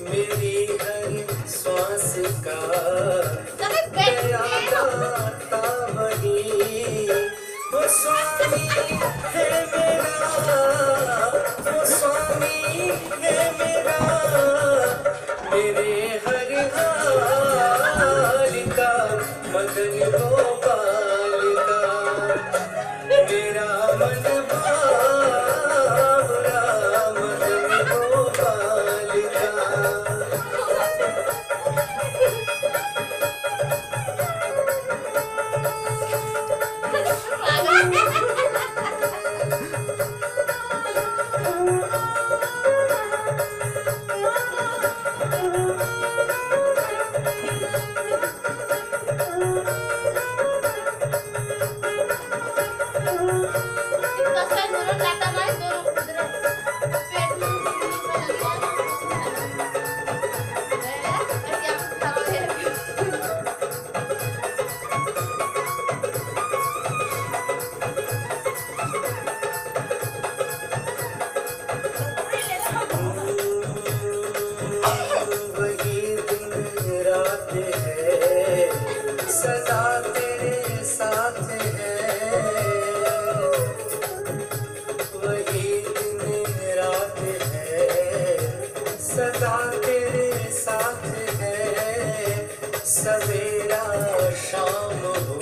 मेरी हर श्वास का दया दाता वही, वो स्वामी है मेरा, वो स्वामी है मेरा, मेरे हर हाल का मदन गोपाल का, मेरा मन भावरा मदन गोपाल का। सदा तेरे साथ है, वही दिन रात है, सदा तेरे साथ है, सवेरा शाम हो